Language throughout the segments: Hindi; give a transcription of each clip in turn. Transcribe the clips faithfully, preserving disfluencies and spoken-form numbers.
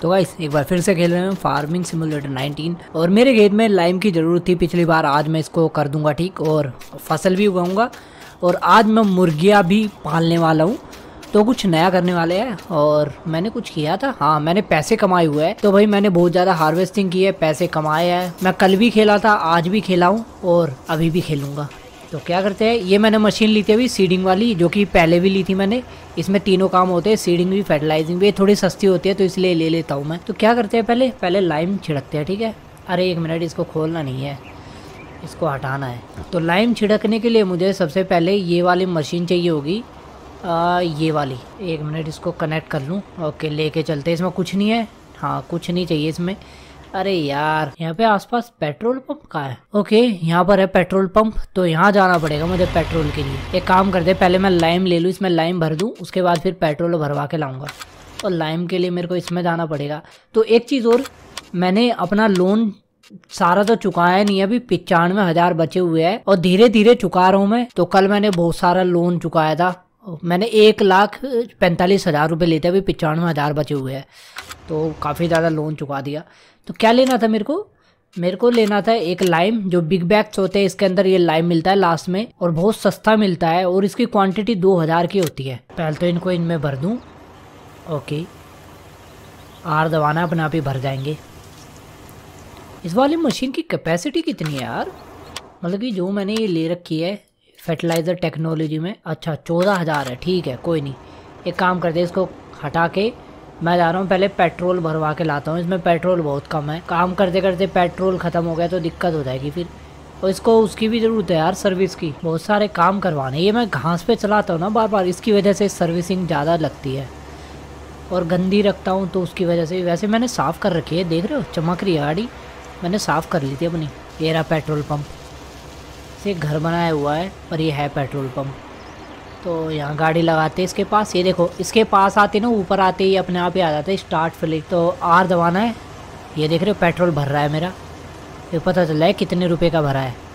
तो गाइस एक बार फिर से खेल रहे हैं फार्मिंग सिमुलेटर नाइनटीन और मेरे खेत में लाइम की ज़रूरत थी पिछली बार। आज मैं इसको कर दूंगा ठीक और फसल भी उगाऊंगा और आज मैं मुर्गियाँ भी पालने वाला हूँ। तो कुछ नया करने वाले हैं और मैंने कुछ किया था, हाँ मैंने पैसे कमाए हुए हैं। तो भाई मैंने बहुत ज़्यादा हार्वेस्टिंग की है, पैसे कमाए हैं। मैं कल भी खेला था, आज भी खेला हूँ और अभी भी खेलूँगा। तो क्या करते हैं, ये मैंने मशीन ली थी अभी सीडिंग वाली, जो कि पहले भी ली थी मैंने। इसमें तीनों काम होते हैं, सीडिंग भी फर्टिलाइजिंग भी। थोड़ी सस्ती होती है तो इसलिए ले लेता हूँ मैं। तो क्या करते हैं, पहले पहले लाइम छिड़कते हैं, ठीक है। अरे एक मिनट, इसको खोलना नहीं है, इसको हटाना है। तो लाइम छिड़कने के लिए मुझे सबसे पहले ये वाली मशीन चाहिए होगी, आ, ये वाली। एक मिनट, इसको कनेक्ट कर लूँ। ओके, लेके चलते हैं। इसमें कुछ नहीं है, हाँ कुछ नहीं चाहिए इसमें। अरे यार, यहाँ पे आसपास पेट्रोल पंप कहाँ है? ओके, यहाँ पर है पेट्रोल पंप, तो यहाँ जाना पड़ेगा मुझे पेट्रोल के लिए। एक काम करते, पहले मैं लाइम ले लूँ, इसमें लाइम भर दूँ, उसके बाद फिर पेट्रोल भरवा के लाऊंगा। और लाइम के लिए मेरे को इसमें जाना पड़ेगा। तो एक चीज़ और, मैंने अपना लोन सारा तो चुकाया नहीं है, अभी पिचानवे हज़ार बचे हुए हैं और धीरे धीरे चुका रहा हूँ मैं। तो कल मैंने बहुत सारा लोन चुकाया था, मैंने एक लाख पैंतालीस हज़ार रुपये लेते, अभी पिचानवे हज़ार बचे हुए हैं, तो काफ़ी ज़्यादा लोन चुका दिया। तो क्या लेना था मेरे को? मेरे को लेना था एक लाइम, जो बिग बैग्स होते हैं इसके अंदर ये लाइम मिलता है लास्ट में और बहुत सस्ता मिलता है और इसकी क्वांटिटी दो हज़ार की होती है। पहले तो इनको इनमें भर दूँ। ओके, आर दबाना, अपने आप ही भर जाएंगे। इस वाली मशीन की कैपेसिटी कितनी है यार? मतलब कि जो मैंने ये ले रखी है फर्टिलाइज़र टेक्नोलॉजी में, अच्छा चौदह हज़ार है, ठीक है कोई नहीं। एक काम करते हैं, इसको हटा के मैं जा रहा हूँ पहले पेट्रोल भरवा के लाता हूँ। इसमें पेट्रोल बहुत कम है, काम करते करते पेट्रोल ख़त्म हो गया तो दिक्कत हो जाएगी फिर। और इसको उसकी भी ज़रूरत है यार, सर्विस की, बहुत सारे काम करवाने। ये मैं घास पे चलाता हूँ ना बार बार, इसकी वजह से सर्विसिंग ज़्यादा लगती है और गंदी रखता हूँ तो उसकी वजह से। वैसे मैंने साफ़ कर रखी है, देख रहे हो चमक रही है गाड़ी, मैंने साफ़ कर ली थी अपनी। ये रहा पेट्रोल पम्प, से घर बनाया हुआ है पर ये है पेट्रोल पम्प। तो यहाँ गाड़ी लगाते इसके पास, ये देखो इसके पास आते ना, ऊपर आते ही अपने आप ही आ जाते हैं स्टार्ट फिलिंग। तो आर दबाना है, ये देख रहे हो पेट्रोल भर रहा है मेरा। ये पता चला है कितने रुपए का भरा है,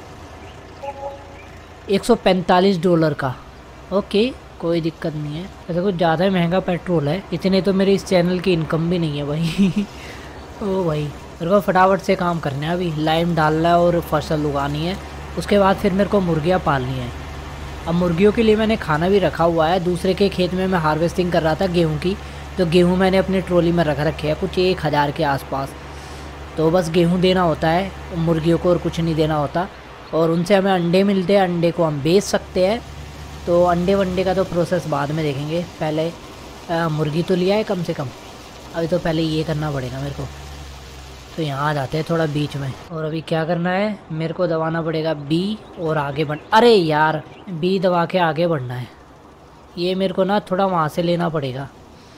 एक सौ पैंतालीस डॉलर का। ओके कोई दिक्कत नहीं है, ऐसा कुछ ज़्यादा ही महंगा पेट्रोल है, इतने तो मेरे इस चैनल की इनकम भी नहीं है भाई। ओ भाई, मेरे को फटाफट से काम करना है, अभी लाइम डालना है और फसल उगानी है, उसके बाद फिर मेरे को मुर्गियाँ पालनी है। अब मुर्गियों के लिए मैंने खाना भी रखा हुआ है। दूसरे के खेत में मैं हार्वेस्टिंग कर रहा था गेहूं की, तो गेहूं मैंने अपनी ट्रॉली में रख रखे हैं कुछ एक हज़ार के आसपास। तो बस गेहूं देना होता है मुर्गियों को और कुछ नहीं देना होता। और उनसे हमें अंडे मिलते हैं, अंडे को हम बेच सकते हैं। तो अंडे वंडे का तो प्रोसेस बाद में देखेंगे, पहले आ, मुर्गी तो लिया है कम से कम, अभी तो पहले ये करना पड़ेगा मेरे को। तो यहाँ आ जाते हैं थोड़ा बीच में, और अभी क्या करना है, मेरे को दबाना पड़ेगा बी और आगे बढ़। अरे यार, बी दबा के आगे बढ़ना है। ये मेरे को ना थोड़ा वहाँ से लेना पड़ेगा,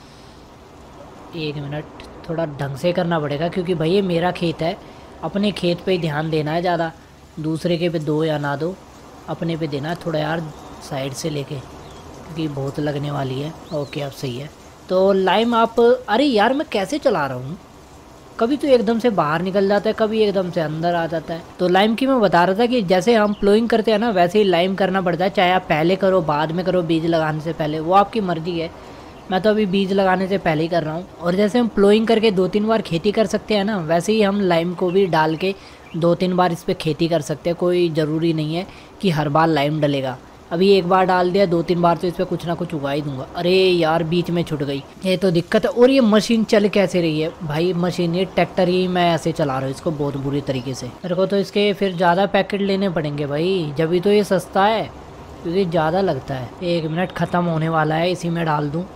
एक मिनट, थोड़ा ढंग से करना पड़ेगा क्योंकि भाई ये मेरा खेत है। अपने खेत पे ही ध्यान देना है ज़्यादा, दूसरे के पे दो या ना दो, अपने पे देना है थोड़ा यार, साइड से लेके, क्योंकि बहुत लगने वाली है। ओके अब सही है। तो लाइम आप, अरे यार मैं कैसे चला रहा हूँ, कभी तो एकदम से बाहर निकल जाता है, कभी एकदम से अंदर आ जाता है। तो लाइम की मैं बता रहा था कि जैसे हम प्लोइंग करते हैं ना, वैसे ही लाइम करना पड़ता है, चाहे आप पहले करो बाद में करो, बीज लगाने से पहले, वो आपकी मर्जी है। मैं तो अभी बीज लगाने से पहले ही कर रहा हूँ। और जैसे हम प्लोइंग करके दो तीन बार खेती कर सकते हैं ना, वैसे ही हम लाइम को भी डाल के दो तीन बार इस पर खेती कर सकते हैं। कोई ज़रूरी नहीं है कि हर बार लाइम डलेगा। अभी एक बार डाल दिया, दो तीन बार तो इस पर कुछ ना कुछ उगा ही दूंगा। अरे यार बीच में छूट गई, ये तो दिक्कत है। और ये मशीन चल कैसे रही है भाई, मशीन ये ट्रैक्टर ही मैं ऐसे चला रहा हूँ इसको बहुत बुरी तरीके से। मेरे को तो इसके फिर ज़्यादा पैकेट लेने पड़ेंगे भाई, जब भी तो ये सस्ता है, क्योंकि ज़्यादा लगता है। एक मिनट, ख़त्म होने वाला है, इसी में डाल दूँ।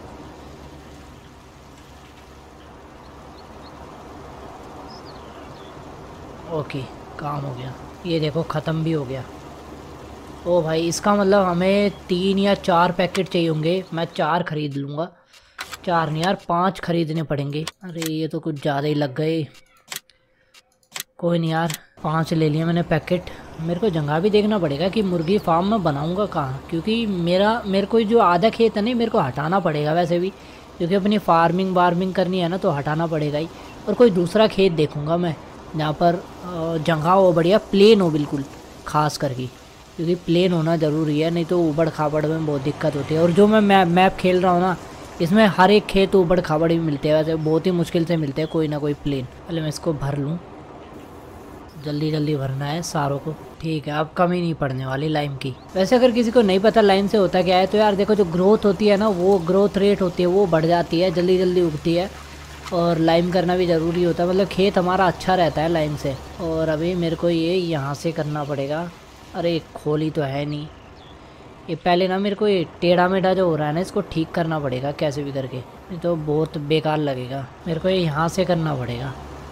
ओके काम हो गया, ये देखो ख़त्म भी हो गया। ओ भाई, इसका मतलब हमें तीन या चार पैकेट चाहिए होंगे, मैं चार खरीद लूँगा। चार नहीं यार, पांच खरीदने पड़ेंगे। अरे ये तो कुछ ज़्यादा ही लग गए, कोई नहीं यार, पांच ले लिए मैंने पैकेट। मेरे को जगह भी देखना पड़ेगा कि मुर्गी फार्म में बनाऊँगा कहाँ, क्योंकि मेरा मेरे को जो आधा खेत है नहीं, मेरे को हटाना पड़ेगा वैसे भी, क्योंकि अपनी फार्मिंग वार्मिंग करनी है ना, तो हटाना पड़ेगा ही। और कोई दूसरा खेत देखूँगा मैं जहाँ पर जगह हो बढ़िया, प्लेन हो बिल्कुल, खास करके, क्योंकि प्लेन होना ज़रूरी है, नहीं तो ऊबड़ खाबड़ में बहुत दिक्कत होती है। और जो मैं मैप मैप खेल रहा हूँ ना, इसमें हर एक खेत ऊबड़ खाबड़ भी मिलते हैं, वैसे बहुत ही मुश्किल से मिलते हैं कोई ना कोई प्लेन। पहले मैं इसको भर लूँ, जल्दी जल्दी भरना है सारों को। ठीक है, अब कमी नहीं पड़ने वाली लाइम की। वैसे अगर किसी को नहीं पता लाइम से होता क्या है, तो यार देखो जो ग्रोथ होती है ना, वो ग्रोथ रेट होती है वो बढ़ जाती है, जल्दी जल्दी उगती है। और लाइम करना भी ज़रूरी होता है, मतलब खेत हमारा अच्छा रहता है लाइम से। और अभी मेरे को ये यहाँ से करना पड़ेगा। अरे खोली तो है नहीं ये, पहले ना मेरे को ये टेढ़ा मेढ़ा जो हो रहा है ना, इसको ठीक करना पड़ेगा कैसे भी करके, नहीं तो बहुत बेकार लगेगा। मेरे को ये यहाँ से करना पड़ेगा।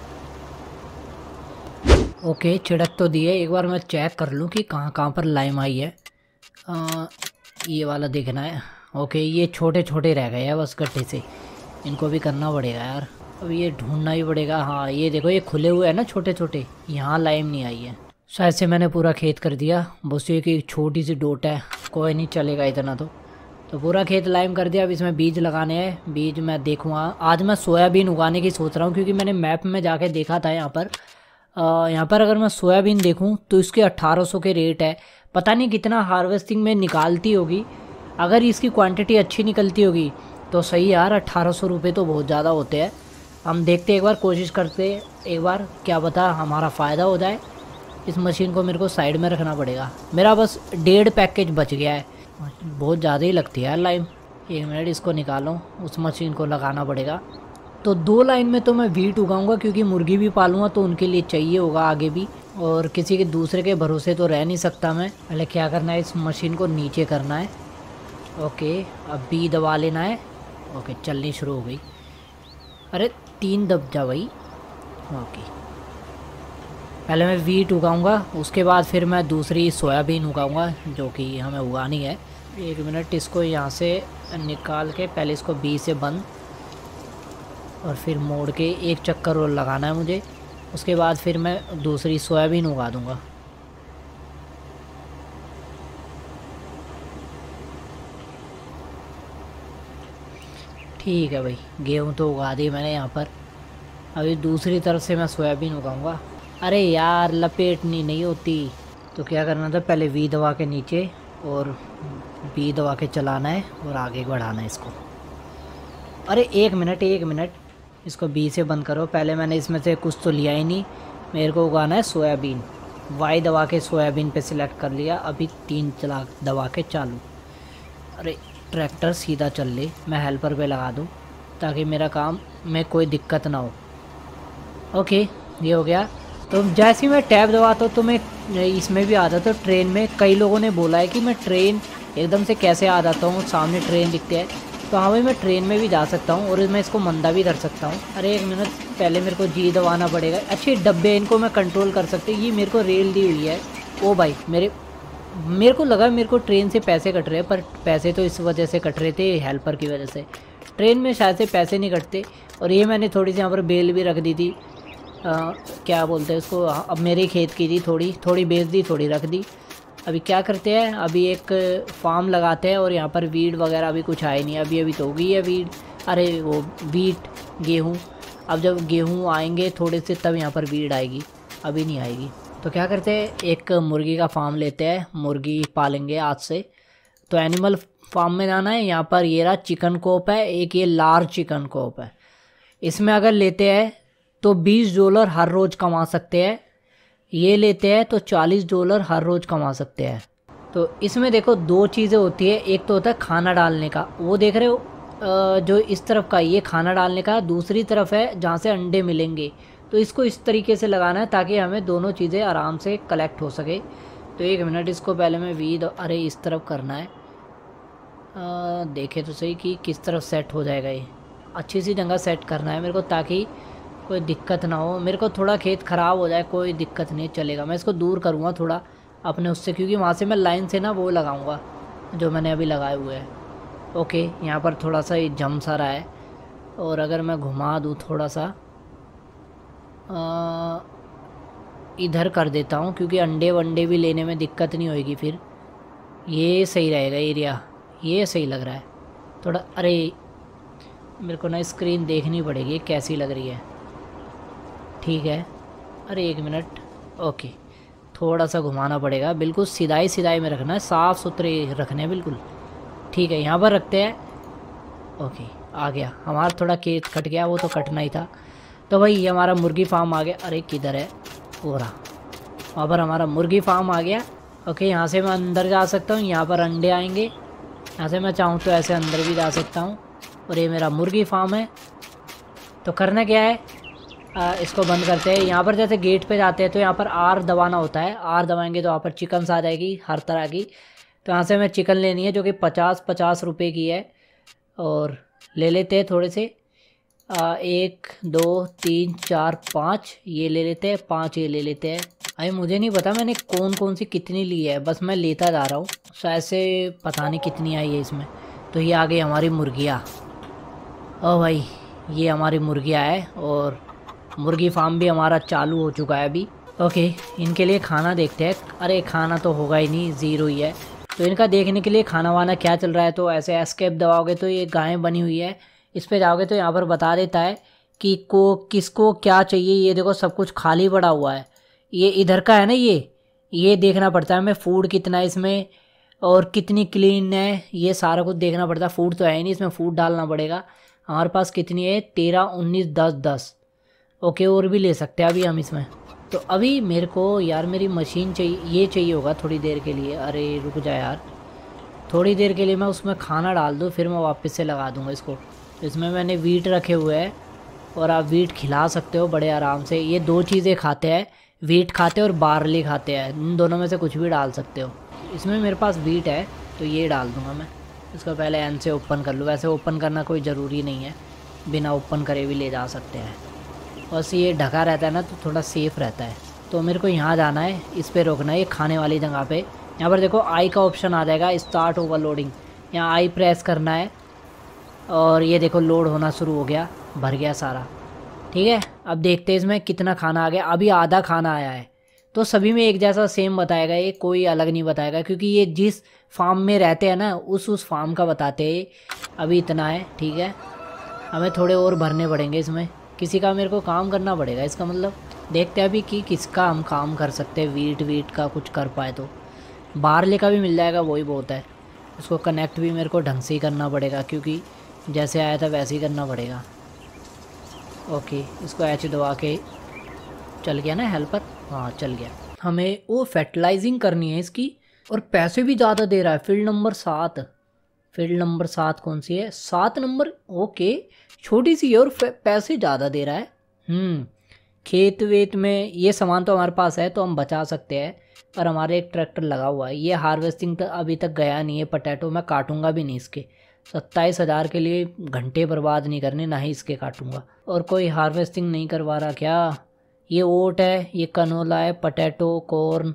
ओके, छिड़क तो दिए। एक बार मैं चेक कर लूँ कि कहाँ कहाँ पर लाइम आई है। आ, ये वाला देखना है। ओके, ये छोटे छोटे रह गए हैं बस गड्ढे से, इनको भी करना पड़ेगा यार। अब ये ढूंढना ही पड़ेगा। हाँ ये देखो, ये खुले हुए हैं ना छोटे छोटे, यहाँ लाइम नहीं आई है। शायद से मैंने पूरा खेत कर दिया, बस ये कि एक छोटी सी डोट है, कोई नहीं चलेगा इतना तो। तो पूरा खेत लाइम कर दिया। अब इसमें बीज लगाने हैं। बीज मैं देखूँगा, आज मैं सोयाबीन उगाने की सोच रहा हूँ, क्योंकि मैंने मैप में जाके देखा था यहाँ पर। आ, यहाँ पर अगर मैं सोयाबीन देखूँ तो इसके अट्ठारह सौ के रेट है। पता नहीं कितना हार्वेस्टिंग में निकालती होगी। अगर इसकी क्वांटिटी अच्छी निकलती होगी तो सही यार, अट्ठारह सौ रुपये तो बहुत ज़्यादा होते हैं। हम देखते एक बार, कोशिश करते एक बार, क्या पता हमारा फ़ायदा हो जाए। इस मशीन को मेरे को साइड में रखना पड़ेगा। मेरा बस डेढ़ पैकेज बच गया है, बहुत ज़्यादा ही लगती है यार लाइम। एक मिनट, इसको निकालो, उस मशीन को लगाना पड़ेगा। तो दो लाइन में तो मैं वीट उगाऊंगा, क्योंकि मुर्गी भी पालूंगा तो उनके लिए चाहिए होगा आगे भी, और किसी के दूसरे के भरोसे तो रह नहीं सकता मैं। पहले क्या करना है, इस मशीन को नीचे करना है। ओके, अब बी दबा लेना है। ओके, चलनी शुरू हो गई। अरे तीन दब जा भाई। ओके, पहले मैं वीट उगाऊंगा, उसके बाद फिर मैं दूसरी सोयाबीन उगाऊंगा जो कि हमें उगानी है। एक मिनट, इसको यहाँ से निकाल के पहले इसको बी से बंद, और फिर मोड़ के एक चक्कर और लगाना है मुझे। उसके बाद फिर मैं दूसरी सोयाबीन उगा दूंगा। ठीक है भाई, गेहूँ तो उगा दी मैंने यहाँ पर। अभी दूसरी तरफ से मैं सोयाबीन उगाऊंगा। अरे यार लपेटनी नहीं होती, तो क्या करना था, पहले वी दबा के नीचे और बी दबा के चलाना है और आगे बढ़ाना है इसको। अरे एक मिनट एक मिनट, इसको बी से बंद करो। पहले मैंने इसमें से कुछ तो लिया ही नहीं, मेरे को उगाना है सोयाबीन। वाई दबा के सोयाबीन पे सिलेक्ट कर लिया। अभी तीन चला दबा के चालू। अरे ट्रैक्टर सीधा चल ले, मैं हेल्पर पे लगा दूँ ताकि मेरा काम में कोई दिक्कत ना हो। ओके, ये हो गया। तो जैसे ही मैं टैब दबाता हूँ तो मैं इसमें भी आ जाता हूँ। ट्रेन में कई लोगों ने बोला है कि मैं ट्रेन एकदम से कैसे आ जाता हूँ, सामने ट्रेन दिखते हैं। तो हाँ भाई, मैं ट्रेन में भी जा सकता हूँ और मैं इसको मंदा भी कर सकता हूँ। अरे एक मिनट, पहले मेरे को जी दबाना पड़ेगा। अच्छे डब्बे, इनको मैं कंट्रोल कर सकती हूँ। ये मेरे को रेल दी हुई है। ओ भाई, मेरे मेरे को लगा मेरे को ट्रेन से पैसे कट रहे हैं, पर पैसे तो इस वजह से कट रहे थे, हेल्पर की वजह से। ट्रेन में शायद से पैसे नहीं कटते। और ये मैंने थोड़ी सी यहाँ पर बेल भी रख दी थी। आ, क्या बोलते हैं उसको, अब मेरे खेत की थी, थोड़ी थोड़ी बेच दी, थोड़ी रख दी। अभी क्या करते हैं, अभी एक फार्म लगाते हैं। और यहाँ पर वीड वगैरह अभी कुछ आए नहीं, अभी अभी तो हो गई है वीड। अरे वो वीट, गेहूँ। अब जब गेहूँ आएंगे थोड़े से तब यहाँ पर वीड आएगी, अभी नहीं आएगी। तो क्या करते हैं, एक मुर्गी का फार्म लेते हैं, मुर्गी पालेंगे आज से। तो एनिमल फार्म में जाना है। यहाँ पर ये रहा चिकन कोप है, एक ये लार्ज चिकन कोप है। इसमें अगर लेते हैं तो बीस डॉलर हर रोज़ कमा सकते हैं। ये लेते हैं तो चालीस डॉलर हर रोज़ कमा सकते हैं। तो इसमें देखो दो चीज़ें होती है, एक तो होता है खाना डालने का, वो देख रहे हो जो इस तरफ का, ये खाना डालने का। दूसरी तरफ है जहाँ से अंडे मिलेंगे। तो इसको इस तरीके से लगाना है ताकि हमें दोनों चीज़ें आराम से कलेक्ट हो सके। तो एक मिनट, इसको पहले मैं वीड, अरे इस तरफ करना है। आ, देखे तो सही कि किस तरफ सेट हो जाएगा। ये अच्छी सी जगह सेट करना है मेरे को ताकि कोई दिक्कत ना हो। मेरे को थोड़ा खेत ख़राब हो जाए कोई दिक्कत नहीं, चलेगा। मैं इसको दूर करूँगा थोड़ा अपने उससे, क्योंकि वहाँ से मैं लाइन से ना वो लगाऊँगा जो मैंने अभी लगाए हुए हैं। ओके, यहाँ पर थोड़ा सा ये जम सा रहा है। और अगर मैं घुमा दूँ थोड़ा सा आ, इधर कर देता हूँ, क्योंकि अंडे वंडे भी लेने में दिक्कत नहीं होएगी फिर। ये सही रहेगा एरिया, ये सही लग रहा है थोड़ा। अरे मेरे को ना स्क्रीन देखनी पड़ेगी कैसी लग रही है। ठीक है, अरे एक मिनट। ओके, थोड़ा सा घुमाना पड़ेगा, बिल्कुल सिधाई सिधाई में रखना है, साफ़ सुथरे रखने हैं बिल्कुल। ठीक है, यहाँ पर रखते हैं। ओके आ गया, हमारा थोड़ा खेत कट गया, वो तो कटना ही था। तो भाई ये हमारा मुर्गी फार्म आ गया। अरे किधर है, हो रहा वहाँ पर हमारा मुर्गी फार्म आ गया। ओके यहाँ से मैं अंदर जा सकता हूँ, यहाँ पर अंडे आएंगे, यहाँ से मैं चाहूँ तो ऐसे अंदर भी जा सकता हूँ। और ये मेरा मुर्गी फार्म है। तो करना क्या है, आ, इसको बंद करते हैं। यहाँ पर जैसे गेट पे जाते हैं तो यहाँ पर आर दबाना होता है, आर दबाएंगे तो यहाँ पर चिकन्स आ जाएगी हर तरह की। तो यहाँ से हमें चिकन लेनी है जो कि पचास पचास रुपये की है, और ले लेते हैं थोड़े से। आ, एक दो तीन चार पाँच ये ले लेते हैं, पाँच ये ले लेते हैं। अरे मुझे नहीं पता मैंने कौन कौन सी कितनी ली है, बस मैं लेता जा रहा हूँ। शायद से पता नहीं कितनी आई है इसमें। तो ये आ गई हमारी मुर्गियाँ। ओ भाई ये हमारी मुर्गियाँ है, और मुर्गी फार्म भी हमारा चालू हो चुका है अभी। ओके इनके लिए खाना देखते हैं। अरे खाना तो होगा ही नहीं, ज़ीरो ही है। तो इनका देखने के लिए खाना वाना क्या चल रहा है। तो ऐसे एस्केप दबाओगे तो ये गायें बनी हुई है, इस पे जाओगे तो यहाँ पर बता देता है कि को किसको क्या चाहिए। ये देखो सब कुछ खाली पड़ा हुआ है, ये इधर का है ना, ये ये देखना पड़ता है हमें फूड कितना है इसमें और कितनी क्लीन है, ये सारा कुछ देखना पड़ता है। फूड तो है ही नहीं, इसमें फूड डालना पड़ेगा। हमारे पास कितनी है, तेरह उन्नीस दस दस। ओके और भी ले सकते हैं अभी हम इसमें। तो अभी मेरे को यार मेरी मशीन चाहिए, ये चाहिए होगा थोड़ी देर के लिए। अरे रुक जा यार, थोड़ी देर के लिए मैं उसमें खाना डाल दूँ, फिर मैं वापस से लगा दूँगा इसको। इसमें मैंने वीट रखे हुए हैं, और आप वीट खिला सकते हो बड़े आराम से। ये दो चीज़ें खाते हैं, वीट खाते हैं और बार्ली खाते हैं, इन दोनों में से कुछ भी डाल सकते हो। इसमें मेरे पास वीट है तो ये डाल दूँगा मैं। इसको पहले एन से ओपन कर लूँ, वैसे ओपन करना कोई ज़रूरी नहीं है, बिना ओपन करे भी ले जा सकते हैं। बस ये ढका रहता है ना तो थोड़ा सेफ़ रहता है। तो मेरे को यहाँ जाना है, इस पर रोकना है, ये खाने वाली जगह पे। यहाँ पर देखो आई का ऑप्शन आ जाएगा, स्टार्ट ओवरलोडिंग। यहाँ आई प्रेस करना है, और ये देखो लोड होना शुरू हो गया, भर गया सारा। ठीक है अब देखते हैं इसमें कितना खाना आ गया। अभी आधा खाना आया है। तो सभी में एक जैसा सेम बताएगा ये, कोई अलग नहीं बताएगा, क्योंकि ये जिस फार्म में रहते हैं ना उस उस फार्म का बताते हैं। अभी इतना है, ठीक है हमें थोड़े और भरने पड़ेंगे इसमें, किसी का मेरे को काम करना पड़ेगा। इसका मतलब देखते हैं अभी कि किसका हम काम कर सकते हैं, वीट वीट का कुछ कर पाए तो। बारले का भी मिल जाएगा, वही बहुत है। उसको कनेक्ट भी मेरे को ढंग से ही करना पड़ेगा, क्योंकि जैसे आया था वैसे ही करना पड़ेगा। ओके इसको एच दबा के चल गया ना हेल्पर, हाँ चल गया। हमें वो फर्टिलाइजिंग करनी है इसकी, और पैसे भी ज़्यादा दे रहा है। फील्ड नंबर सात, फील्ड नंबर सात कौन सी है, सात नंबर। ओके छोटी सी है और पैसे ज़्यादा दे रहा है। हम्म खेत वेत में ये सामान तो हमारे पास है तो हम बचा सकते हैं, पर हमारे एक ट्रैक्टर लगा हुआ है। ये हार्वेस्टिंग तक अभी तक गया नहीं है, पोटैटो मैं काटूंगा भी नहीं इसके। सत्ताईस हज़ार के लिए घंटे बर्बाद नहीं करने, ना ही इसके काटूंगा। और कोई हार्वेस्टिंग नहीं करवा रहा क्या। ये ओट है, ये कनोला है, पोटैटो, कॉर्न।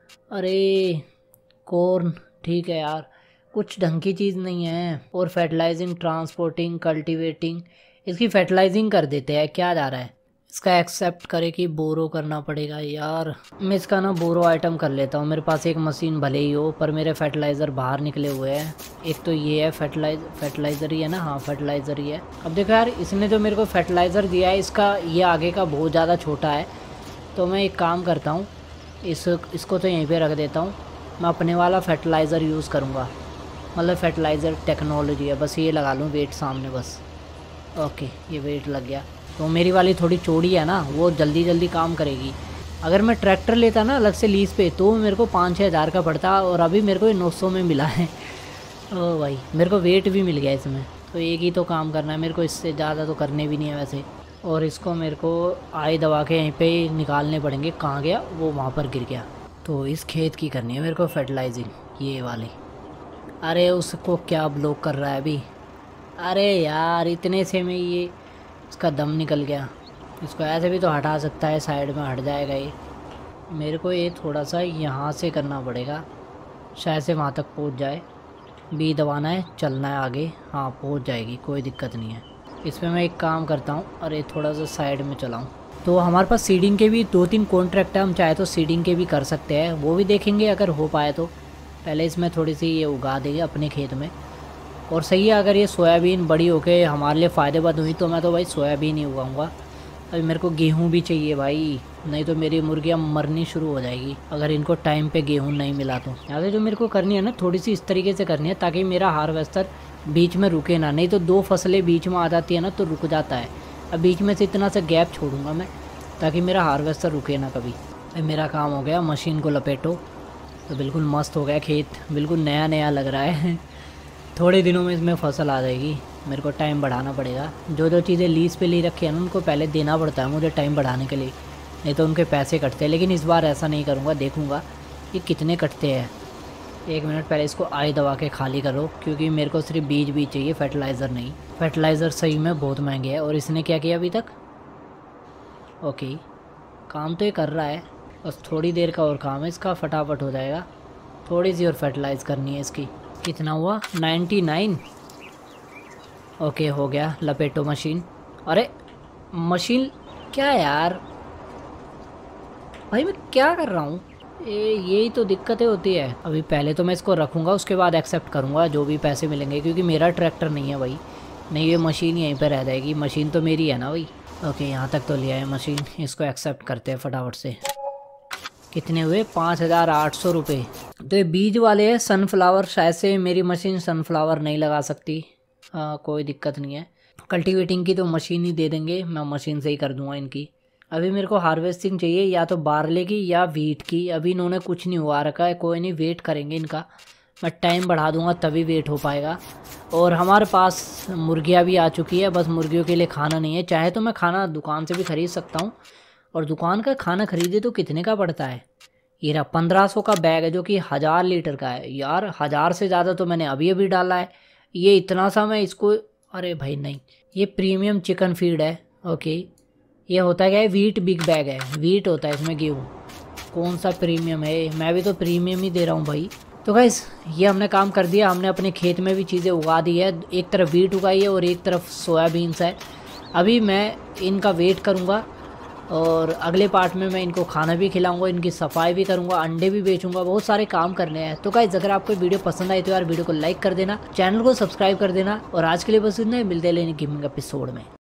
अरे कॉर्न ठीक है यार, कुछ ढंग की चीज़ नहीं है। और फर्टिलाइजिंग, ट्रांसपोर्टिंग, कल्टीवेटिंग, इसकी फर्टिलाइजिंग कर देते हैं। क्या जा रहा है, इसका एक्सेप्ट करे कि बोरो करना पड़ेगा यार। मैं इसका ना बोरो आइटम कर लेता हूँ। मेरे पास एक मशीन भले ही हो, पर मेरे फर्टिलाइज़र बाहर निकले हुए हैं। एक तो ये है फर्टिलाइज फर्टिलाइज़र ही है ना, हाँ फर्टिलाइज़र ही है। अब देखो यार इसने जो मेरे को फर्टिलाइज़र दिया है, इसका ये आगे का बहुत ज़्यादा छोटा है। तो मैं एक काम करता हूँ, इस इसको तो यहीं पर रख देता हूँ। मैं अपने वाला फर्टिलाइज़र यूज़ करूँगा, मतलब फर्टिलाइज़र टेक्नोलॉजी है। बस ये लगा लूँ वेट सामने बस। ओके ये वेट लग गया। तो मेरी वाली थोड़ी चौड़ी है ना, वो जल्दी जल्दी काम करेगी। अगर मैं ट्रैक्टर लेता ना अलग से लीज़ पे तो मेरे को पाँच छः हज़ार का पड़ता, और अभी मेरे को नौ सौ में मिला है। ओ भाई मेरे को वेट भी मिल गया इसमें। तो एक ही तो काम करना है मेरे को, इससे ज़्यादा तो करने भी नहीं है वैसे। और इसको मेरे को आई दबा के यहीं पे निकालने पड़ेंगे। कहाँ गया वो, वहाँ पर गिर गया। तो इस खेत की करनी है मेरे को फर्टिलाइजिंग, ये वाली। अरे उसको क्या ब्लॉक कर रहा है अभी। अरे यार इतने से में ये इसका दम निकल गया। इसको ऐसे भी तो हटा सकता है, साइड में हट जाएगा ये। मेरे को ये थोड़ा सा यहाँ से करना पड़ेगा, शायद से वहाँ तक पहुँच जाए। बी दबाना है, चलना है आगे, हाँ पहुँच जाएगी, कोई दिक्कत नहीं है। इसमें मैं एक काम करता हूँ, अरे थोड़ा सा साइड में चलाऊँ। तो हमारे पास सीडिंग के भी दो तीन कॉन्ट्रैक्ट है, हम चाहे तो सीडिंग के भी कर सकते हैं, वो भी देखेंगे अगर हो पाए तो। पहले इसमें थोड़ी सी ये उगा देंगे अपने खेत में। और सही है, अगर ये सोयाबीन बड़ी होके हमारे लिए फ़ायदेमंद हुई तो मैं तो भाई सोयाबीन ही उगाऊंगा। अभी मेरे को गेहूं भी चाहिए भाई, नहीं तो मेरी मुर्गियाँ मरनी शुरू हो जाएगी अगर इनको टाइम पे गेहूं नहीं मिला तो। यहाँ से जो मेरे को करनी है ना थोड़ी सी इस तरीके से करनी है ताकि मेरा हार्वेस्टर बीच में रुके ना, नहीं तो दो फसलें बीच में आ जाती है ना तो रुक जाता है। अब बीच में से इतना सा गैप छोड़ूंगा मैं ताकि मेरा हार्वेस्टर रुके ना कभी। अब मेरा काम हो गया, मशीन को लपेटो तो बिल्कुल मस्त हो गया खेत, बिल्कुल नया नया लग रहा है। थोड़े दिनों में इसमें फसल आ जाएगी। मेरे को टाइम बढ़ाना पड़ेगा, जो जो चीज़ें लीज़ पे ले रखी है ना उनको पहले देना पड़ता है मुझे टाइम बढ़ाने के लिए, नहीं तो उनके पैसे कटते हैं। लेकिन इस बार ऐसा नहीं करूँगा, देखूँगा ये कितने कटते हैं। एक मिनट पहले इसको आई दबा के खाली करो, क्योंकि मेरे को सिर्फ बीज बीज चाहिए, फर्टिलाइज़र नहीं। फर्टिलाइज़र सही में बहुत महंगे है। और इसने क्या किया अभी तक? ओके, काम तो ये कर रहा है, बस थोड़ी देर का और काम है इसका, फटाफट हो जाएगा। थोड़ी सी और फर्टिलाइज़ करनी है इसकी। कितना हुआ? Ninety nine. ओके हो गया, लपेटो मशीन। अरे मशीन क्या यार भाई, मैं क्या कर रहा हूँ? ये यही तो दिक्कतें होती है। अभी पहले तो मैं इसको रखूँगा, उसके बाद एक्सेप्ट करूँगा जो भी पैसे मिलेंगे, क्योंकि मेरा ट्रैक्टर नहीं है भाई। नहीं, ये मशीन यहीं पर रह जाएगी, मशीन तो मेरी है ना भाई। ओके यहाँ तक तो लिया है मशीन, इसको एक्सेप्ट करते हैं फटाफट से। कितने हुए? पाँच हज़ार आठ सौ रुपये। तो ये बीज वाले हैं सनफ्लावर, शायद से मेरी मशीन सनफ्लावर नहीं लगा सकती। हाँ कोई दिक्कत नहीं है, कल्टीवेटिंग की तो मशीन ही दे देंगे, मैं मशीन से ही कर दूँगा इनकी। अभी मेरे को हार्वेस्टिंग चाहिए या तो बारले की या वीट की। अभी इन्होंने कुछ नहीं हुआ रखा है, कोई नहीं, वेट करेंगे इनका। मैं टाइम बढ़ा दूंगा तभी वेट हो पाएगा। और हमारे पास मुर्गियाँ भी आ चुकी है, बस मुर्गियों के लिए खाना नहीं है। चाहे तो मैं खाना दुकान से भी ख़रीद सकता हूँ, और दुकान का खाना ख़रीदे तो कितने का पड़ता है? ये रहा पंद्रह सौ का बैग है, जो कि हज़ार लीटर का है। यार हज़ार से ज़्यादा तो मैंने अभी अभी डाला है, ये इतना सा मैं इसको। अरे भाई नहीं, ये प्रीमियम चिकन फीड है। ओके, ये होता है क्या है? वीट बिग बैग है, वीट होता है इसमें, गेहूँ। कौन सा प्रीमियम है? मैं भी तो प्रीमियम ही दे रहा हूँ भाई। तो गाइस ये हमने काम कर दिया, हमने अपने खेत में भी चीज़ें उगा दी है। एक तरफ वीट उगाई है और एक तरफ सोयाबीन्स है। अभी मैं इनका वेट करूँगा और अगले पार्ट में मैं इनको खाना भी खिलाऊंगा, इनकी सफाई भी करूँगा, अंडे भी बेचूंगा, बहुत सारे काम करने हैं। तो गाइस अगर आपको वीडियो पसंद आई तो यार वीडियो को लाइक कर देना, चैनल को सब्सक्राइब कर देना। और आज के लिए बस इतना ही, मिलते हैं लेने गेमिंग एपिसोड में।